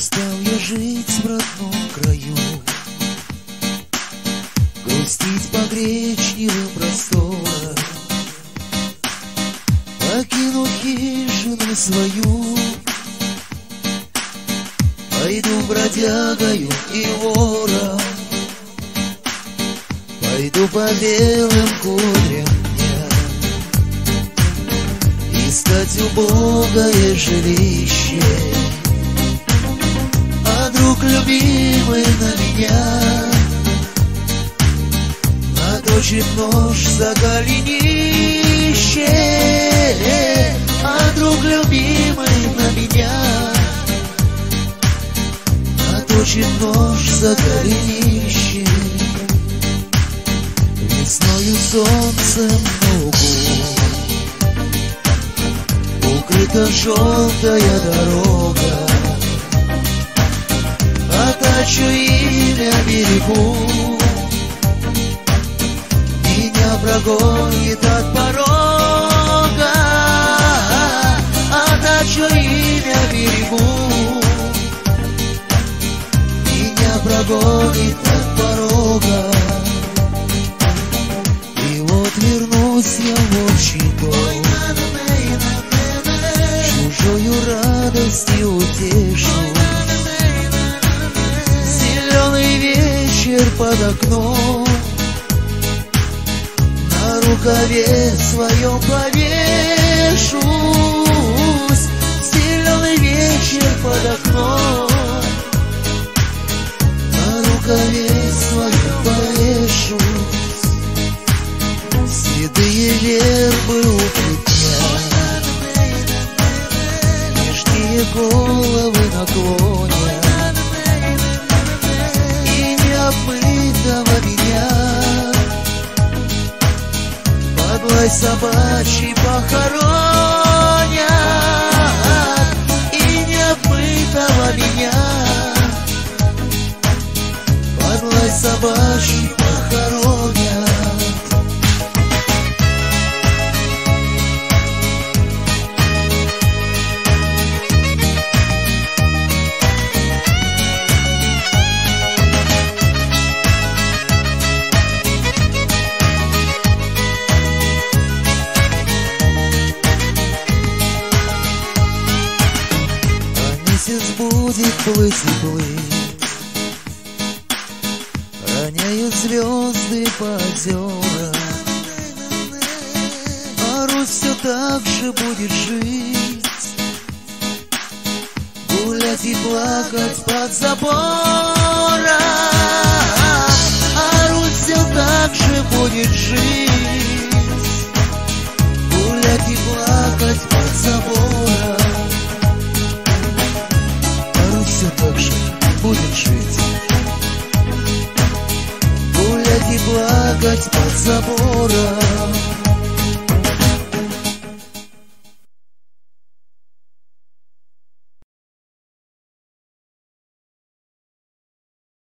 Устал я жить в родном краю, грустить по гречневым просторам, покину хижину свою, пойду бродягою и вором, пойду по белым кудрям дня, искать убогое жилище. А друг любимый на меня наточит нож за голенище. А друг любимый на меня наточит нож за голенище. Весною солнцем на лугу укрыта желтая дорога, Отачу имя берегу, меня прогонит от порога. Отачу имя берегу, меня прогонит от порога. И вот вернусь я в общий дом, чужою радостью утешусь. Зеленый вечер под окном, на рукаве своем повешусь. Зеленый вечер под окном, на рукаве своем повешусь. Седые вербы укрепят, нижние головы наклонят, и необмытого меня под лай собачий похоронят. И необмытого меня под лай собачий похоронят. Месяц будет плыть и плыть, роняют звезды по озерам, а Русь все так же будет жить, гулять и плакать под забором. А Русь все так же будет жить, гулять и плакать под забором. Все так же будет жить, гулять и плакать под забором.